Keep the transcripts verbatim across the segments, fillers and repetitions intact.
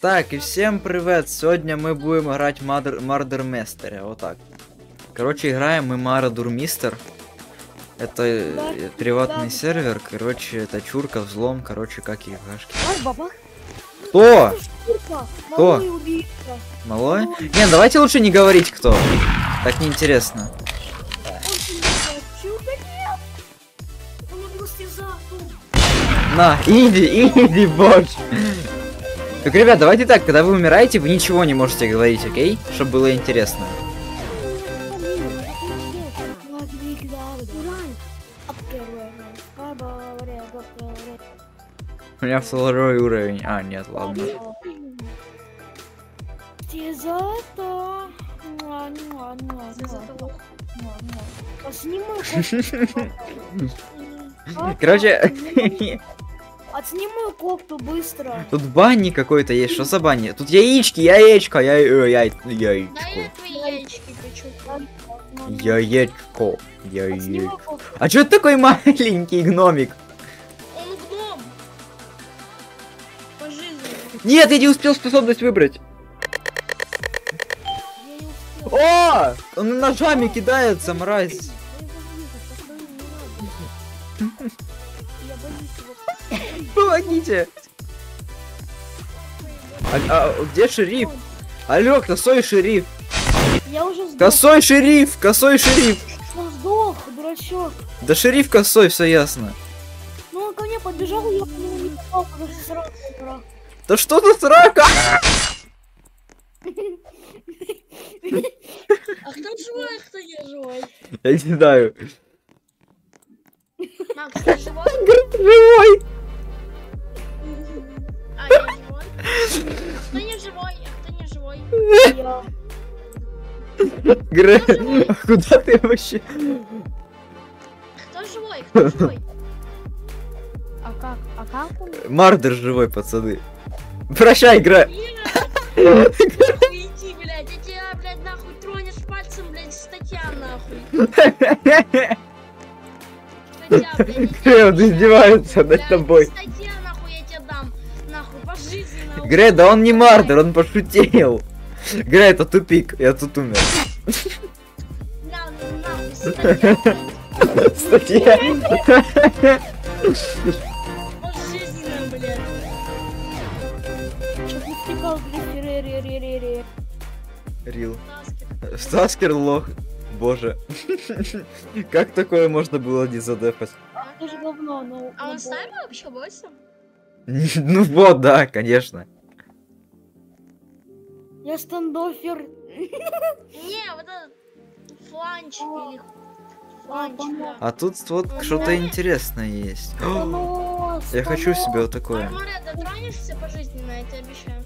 Так, и всем привет! Сегодня мы будем играть Мардерместере, вот так. Короче, играем мы Мардермистер. Это э, приватный сервер, короче, это чурка, взлом, короче, как играшки. Кто? Кто? Малой? Не, давайте лучше не говорить, кто. Так неинтересно. На, иди, иди, боже. Так, ребят, давайте так, когда вы умираете, вы ничего не можете говорить, окей? Чтобы было интересно. У меня второй уровень. А, нет, ладно. Короче... Отсниму кофту быстро. Тут банни какой-то есть. Что за банни? Тут яички, яичко, я... яй... яичко. Яичко. Яичко. А чё ты такой маленький гномик? Он гном. По жизни. Нет, я не успел способность выбрать. О! Он ножами кидается, мразь. Помогите! А, а где шериф? Алло, косой шериф! Я уже сдох. Косой шериф! Косой шериф! Я сдох, дурачок. Да шериф косой, все ясно. Ну он ко мне подбежал, я по нему не попал, потому что срака игра. Да что за срака? А кто живой, а кто не живой? Я не знаю. Макс, ты живой? Живой! А, я живой? Кто не живой, а кто не живой? Я. Грэ, а куда ты вообще? Кто живой, кто живой? А как, а как он? Мардер живой, пацаны. Прощай, Грэ. Иди, блядь, я тебя, блядь, нахуй тронешь пальцем, блядь, статья, нахуй. Грэ, он издевается над тобой. Статья, нахуй, я тебе дам. Нахуй, пожизненно. Грэ, да он не Мардер, он пошутил. Грэ, это тупик, я тут умер. На, нахуй, статья, блядь. Статья. Пожизненно, блядь. Чтоб не втекал, блядь, ре-ре-ре-ре-ре. Рил. Стаскер лох. Боже. Как такое можно было не задефать? Это же говно, но... А он ставил вообще восемь? Ну вот, да, конечно. Я стендофер. Не, вот этот фланч или фланч, да. А тут вот что-то интересное есть. О, я хочу себе вот такое. Смотри, ты тронешься пожизненно, я тебе обещаю.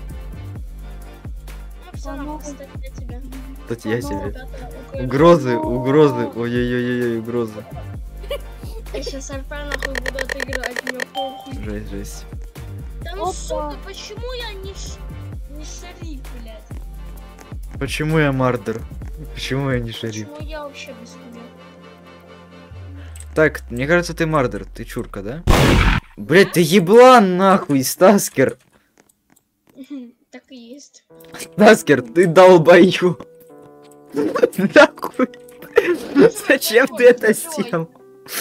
Ну все, нахуй, кстати, я тебе. Кстати, я тебе. Угрозы, угрозы, ой-ой-ой-ой, угрозы. Я сейчас альфа нахуй буду отыгрывать, мне похуй. Жесть, жесть. Да ну сука, почему я не, ш... не шериф, блядь? Почему я Мардер? Почему я не шериф? Почему я вообще без тебя? Так, мне кажется, ты Мардер, ты чурка, да? Блять, ты еблан нахуй, Стаскер. Так и есть. Стаскер, ты долбою. Нахуй. Зачем ты это сделал?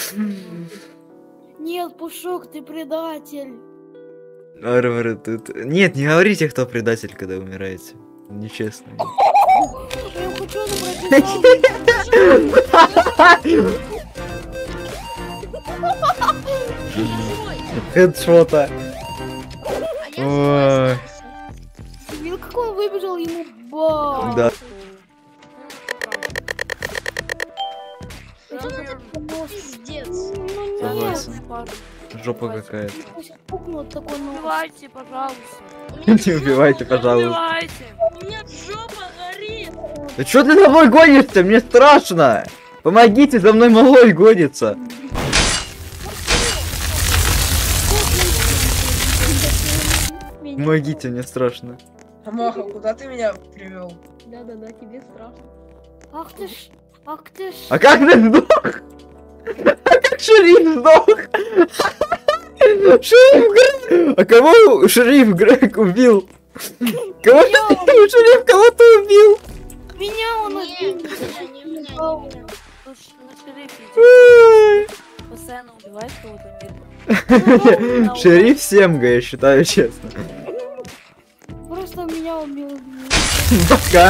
Нет, Пушок, ты предатель. Арвары тут. Нет, не говорите, кто предатель, когда умираете. Нечестно. Я хочу забрать. Хедшота. Ой. Видел, как он выбежал, ему ба. Да. Пиздец. Согласен. Жопа какая-то. Убивайте, пожалуйста. Не убивайте, пожалуйста. У меня жопа горит. Да чё ты за мной гонишься? Мне страшно. Помогите, за мной малой гонится. Помогите, мне страшно. Маха, куда ты меня привел? Да-да-да, тебе страшно. Ах ты ж, ах ты ж. А как ты сдох? А как шериф сдох? Шериф Грег! А кого шериф Грег убил? Кого ты убил? Шериф, кого ты убил? Меня он Не, убил. не меня, не меня, не меня. Тут на шерифе идет. Постоянно убивает кого-то мирно. Шериф Семга, я считаю, честно. Просто меня убил. Пока.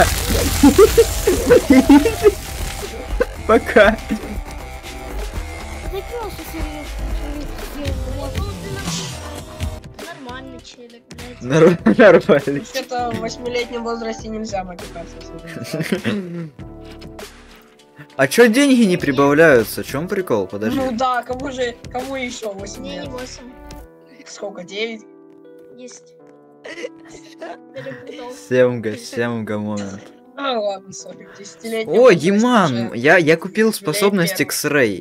Пока. Закрыл, что шериф, шериф съел. Ну, ты нормальный челик, блядь. Нор- Нормально. Вообще-то в восьмилетнем возрасте нельзя матюкаться. если А чё деньги не прибавляются? В чем прикол? Подожди. Ну да, кому же, кому еще восемь Не, не лет? восемь. Сколько, девять? Есть. Перепутал. Семга, семга момент. А, ладно, сори, в десятилетнем О, возрасте Диман, уже. я, я купил способность X-Ray.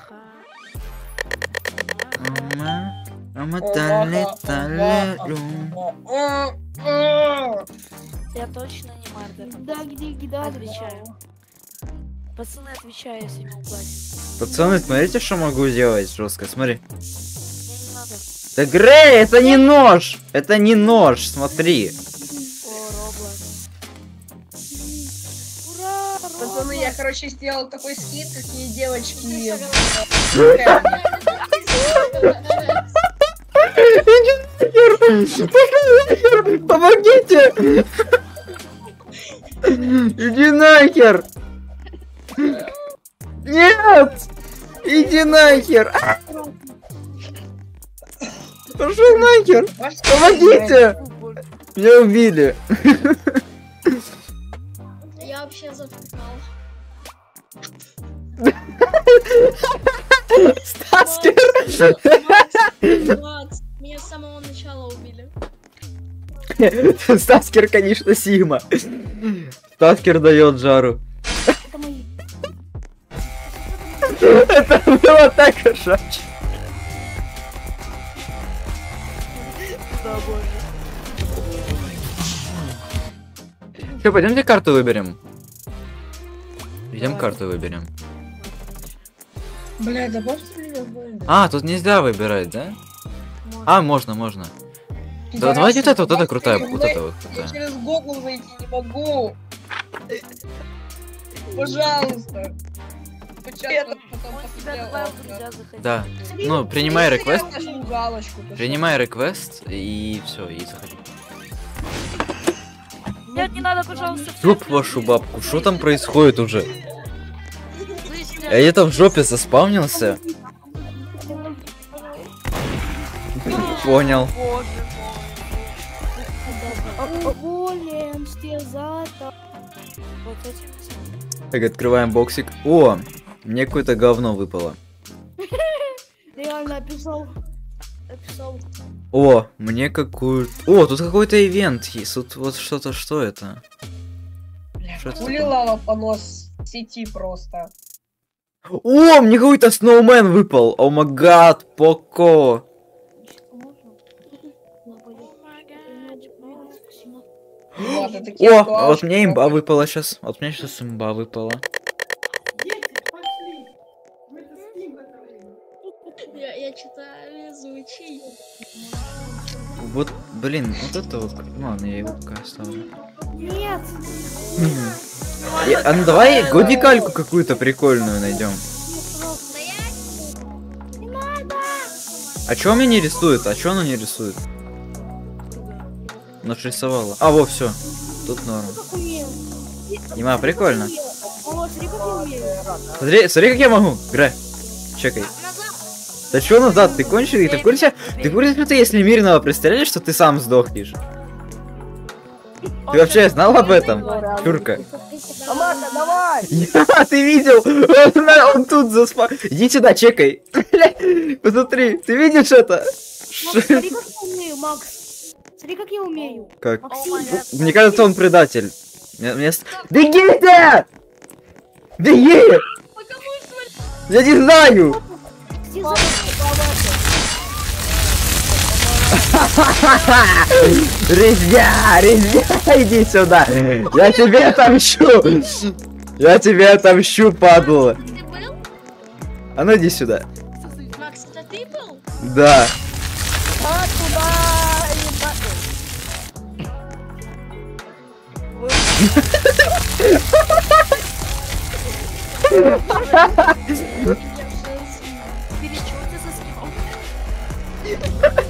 Маха. Ама, ама, О, тали, ага, тали, ага, лю. ага. О, о. Я точно не Мардер. Да, где гида? Отвечаю. Пацаны, отвечаю, если не уплатят. Пацаны, смотрите, что могу сделать жестко. Смотри. Мне не надо. Да Грей, это не нож! Это не нож, смотри. О, Роблокс. Ура, Пацаны, я, Роблокс. короче, сделал такой скид, какие девочки... Помогите! Иди нахер! Нет! Иди нахер! А! Пошел нахер! Помогите! Меня убили! Я вообще завтыкал. Стаскер! Макс, меня с самого начала убили. Стаскер, конечно, Сигма. Стаскер дает жару. Это мои. Это было так кошачье. Да, боже. Че, пойдемте карту выберем. Идем Давай. карту выберем. Бля, добавьте меня в бой. А, тут нельзя выбирать, да? Можно. А, можно, можно. Да, Пидорасы, давайте вот это, вот это добавьте крутая, меня в вот бой. это вот Я крутая. через Google зайти не могу. Пожалуйста. Почему потом Он тебя посмотрел, добавил, ладно. друзья, заходи. Да. Ну, принимай Я реквест. нажму галочку. ты Принимай реквест и все, и заходи. Нет, не надо, пожалуйста. Жоп вашу бабку, что там происходит уже? Слышь, Я где-то в жопе заспавнился. Понял. Боже мой. Голем, стезата. Вот этим. Так, открываем боксик. О, мне какое-то говно выпало. Реально описал. Описал. О, мне какую... О, тут какой-то ивент есть. Тут вот что-то, что это? Бля, Что это хули такое? лава понос сети просто. О, мне какой-то сноумен выпал. О май гад, Поко. Ладно, такие О, классы. вот мне имба выпала сейчас. Вот мне сейчас имба выпала. Я, я читаю, звучит. Вот, блин, вот это вот. Ну ладно, я его пока оставлю. Нет. Я- а ну давай годикальку какую-то прикольную найдем. А чё у меня не рисует? А чё оно не рисует? Оно ж рисовало. А, во, все. Тут норм. Как умею. Дима, прикольно. О, смотри, как я умею. Смотри, смотри, как я могу. Гра. Чекай. Да чё назад? Ты конченый? Ты в курсе? Ты в курсе, что ты если мирного пристрелишь, что ты сам сдохнешь? Ты вообще знал об этом? Чурка. Амака, давай! Я, ты видел? Он, на- он тут заспал. Иди сюда, чекай. Посмотри, ты видишь это? Макс, смотри, как я умею, Макс. Смотри, как я умею. Как? Максим, Мне кажется, он предатель. Мне- мне с- Бегите! Беги! Я не знаю! стезата. Резня! Резня! Иди сюда! Я тебе отомщу! Я тебе отомщу, падла! Ты был? А ну иди сюда. Макс, это ты был? Да.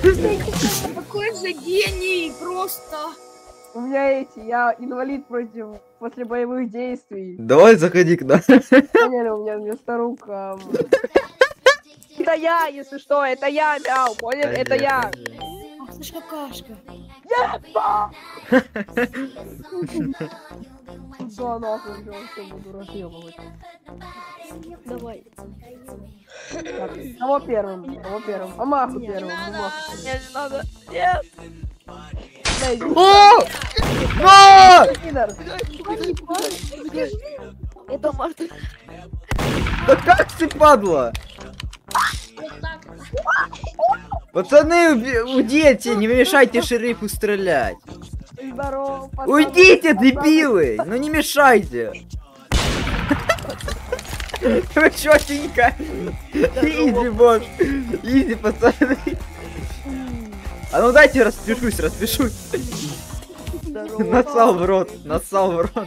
Какой же гений, просто. У меня эти, я инвалид против после боевых действий. Давай заходи к нам. Поняли, у меня вместо рук. ам, Это я, если что, это я, мяу, понял? Это я. Ах ты ж какашка. Да нахуй, я вообще буду разъебывать. Давай. Так, кого первым? Кого первым? Амаху первым. Амаху. Нет, не надо. Нет. Да, иди. О! А! Пидор. Это Мартин. Да как ты, падла? Вот так. Пацаны, уби- уйдите, не мешайте шерифу стрелять. Здорово, пацаны. Уйдите, Пацаны. дебилы! Ну не мешайте! Вы чётенько! Изи, босс! Изи, пацаны! А ну дайте распишусь, распишусь! Насал в рот, насал в рот!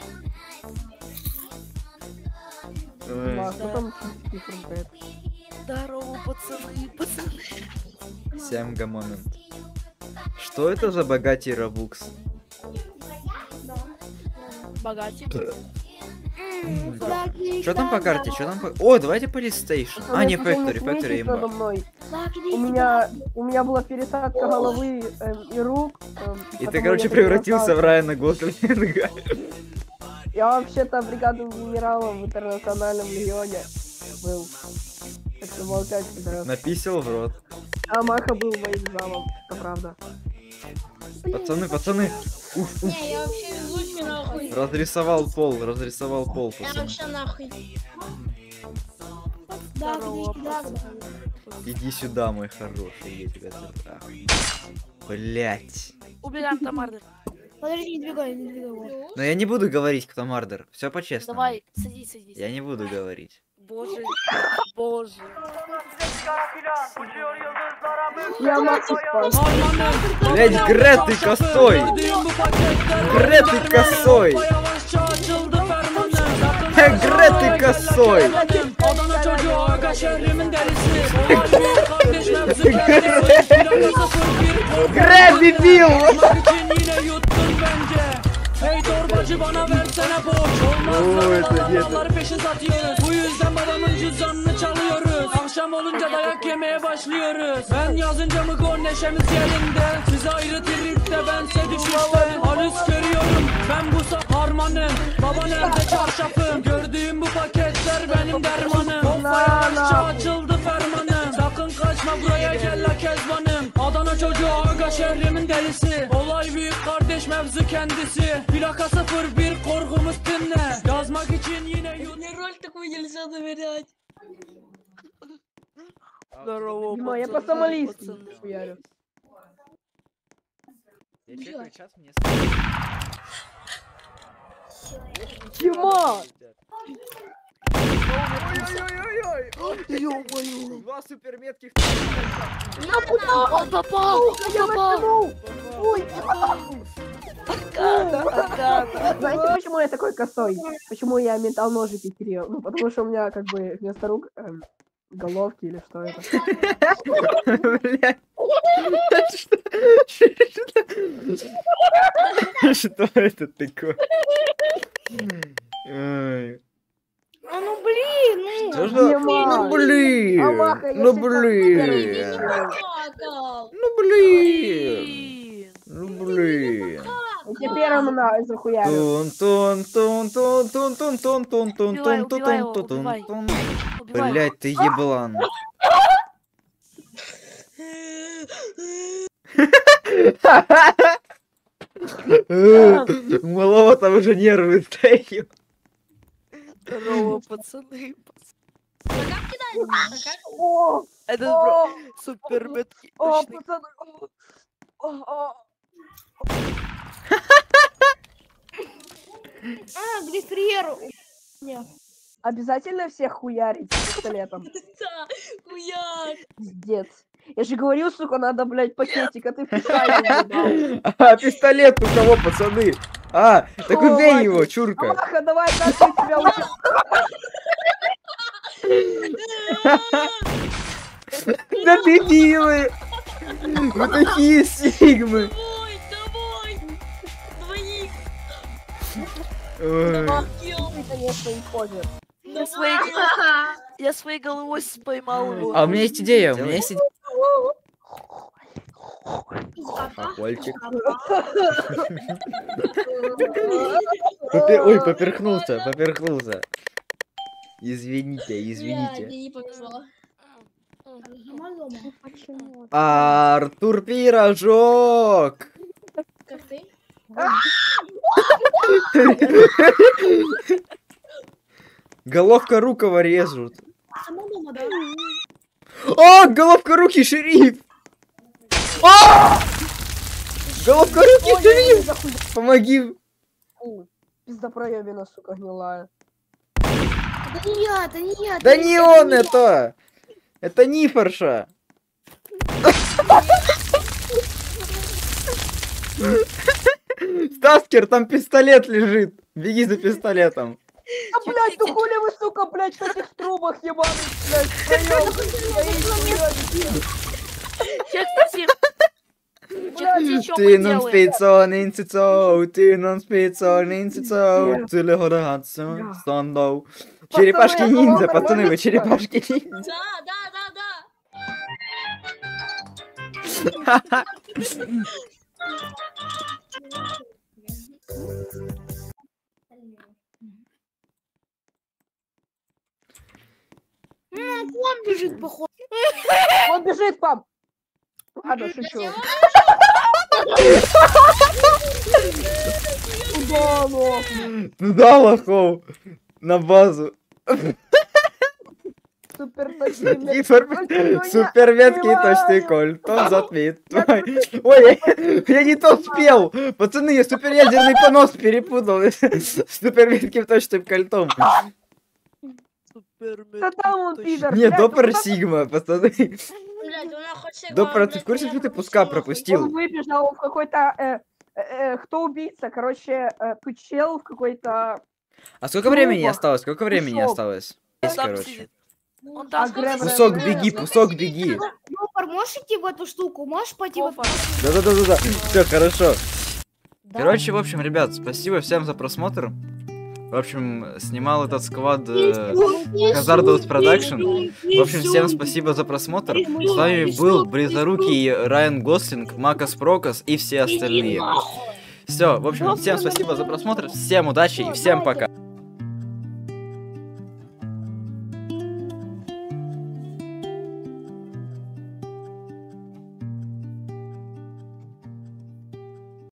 Ой. Да, кто там хрумкает? Здорово, пацаны, пацаны. Сямга момент. Что это за богатый Робукс? Богатик. Что там по карте? Что там по... О, давайте полистейшн. А, не, Factory, Factory надо имба. мной. У меня, у меня была пересадка головы эм, и рук. эм, И ты, потому короче, я превратился в пересадка. Райана Гослинга. Я вообще-то бригадным генералом в интернациональном легионе был. Так что молчать, пидорас. Написал в рот. А Маха был моим замом, это правда. Пацаны, пацаны. Уф, уф. Не, я вообще везучий нахуй. Разрисовал пол, разрисовал пол, Я пацаны. вообще нахуй. Да, Здорово, да, да. Иди сюда, мой хороший, я тебя трахаю. Блять. Убираем Тамарды. Подожди, не двигай, не двигай его. Но я не буду говорить, кто мардер. Все по-честному. Давай, садись, садись. Я не буду говорить. Боже, боже. Я Маху спас. Блять, Грет, ты косой! Грет, ты косой! Грет, ты косой! Adana çocuğu aga şehrimin delisi. Olay büyük kardeş mevzu geldi. Грет, дебил! için yine yuttun bence. Hey torbacı bana versene borç. Olmaz Oo, lan это нет. adamları peşin satıyoruz. Bu yüzden babamın cüzdanını çalıyoruz. Akşam olunca dayak yemeye başlıyoruz. Ben yazınca mı gol neşemiz yerinde. Siz ayrı tripte bense düşüşte. Halüs görüyorum ben bu sa- harmanım. Baba nerede çarşafım? Gördüğüm bu paketler benim dermanım. Kafaya aşağı açıldı fermanım. Sakın kaçma buraya gel la kezbanım. Adana çocuğu aga şehrimin delisi. Olay büyük kardeş mevzu kendisi. Plaka sıfır bir korkumuz dinle. Yazmak için yine yut. Мне роль такую нельзя доверять. Здорово, Дима, я пацаны, по сомалийски пацаны. хуярю. Я чекаю чат, мне... Дима! Ё-моё. Два суперметких... Он попал, он Я попал. натянул! Ой, Аркада, аркада. знаете, почему я такой косой? Почему я металл ножики перел? Ну, потому что у меня как бы вместо рук эм, головки или что это. Блять. Что это такое? Ой. А ну блин, ну. Что ж за- Дима! Ну блин! Амаха, я Ну всегда блин! Плакал. Ну блин! Блин. Ну блин! И теперь он на захуярил. Тун тун тун тун тун тун тун тун Убивай, тун тун убивай его, тун тун убивай. тун. Убивай. Блять, ты еблан. У малого там уже нервы стоят. Здорово, пацаны. А как кидать? А как? О, Это о, бро, супер меткий, о, точный. пацаны. О, о, А, Грифриер. Не. Обязательно всех хуярить с пистолетом? Да, хуяк. Пиздец. Я же говорил, сука, надо, блядь, пакетик, а ты писай. А, пистолет у кого, пацаны? А, так О, убей Вадик. его, чурка. Амаха, давай, как ты тебя учишь? Да дебилы! Вы такие сигмы. Давай, давай. Двоих. Ой. Ты, конечно, не ходишь. Я своей, я своей головой поймал его. А у меня есть идея, у меня есть идея. Хохольчик. Попер- Ой, поперхнулся, поперхнулся. Извините, извините. Мне не повезло. Почему? Артур Пирожок! Как ты? Головка Рукова режут. Сама дома, да? О, головка руки, шериф! А! Головка руки, шериф! Помоги! Пиздопроебина, сука, гнилая. Это не я, это не я. Да не он это! Это Нифорша! Стаскер, там пистолет лежит! Беги за пистолетом! А, блядь, ну хули вы, сука, блядь, в этих трубах ебаных, блядь, втроём, стоите, Я, кстати, я, кстати, чё Ты мы non делаем? spitsar inte så, ты non spitsar inte så, ты håller halsen stånd. Черепашки Пацаны, ниндзя, это пацаны, вы нормально? черепашки ниндзя. Да, да, да, да. М, Он бежит, походу. Он бежит, пап! Ладно, шучу. Куда, нахуй? Туда, лохов, на базу. Супер точный меч. Супер, супер меткий точный кольт, он затмит твой. Ой, я не то спел. Пацаны, я суперядерный понос перепутал с супер метким точным кольтом. Да там он, пидор. Не, блядь, допер ну как Сигма, пацаны. Блядь, у меня хоть всегда, Допер, ты блядь, в курсе, меня что ты хоть пуска всегда- Он пропустил? выбежал в какой-то... э, э, э, кто убийца? Короче, э, тут чел в какой-то... А сколько времени Трубах. осталось? Сколько времени Кусок. осталось? Он Есть, там короче. сидит. Он А там Грэм- Пусок, Грэм- беги, Грэм- пусок, беги. Ёпар, можешь идти в эту штуку? Можешь пойти в эту Опа. Да-да-да-да-да. Все, хорошо. Да. Короче, в общем, ребят, спасибо всем за просмотр. В общем, снимал этот сквад э, Hazardous Production. В общем, всем спасибо за просмотр. С вами был Близорукий Райан Гослинг, Макас Прокас и все остальные. Все, в общем, всем спасибо за просмотр, всем удачи и всем пока.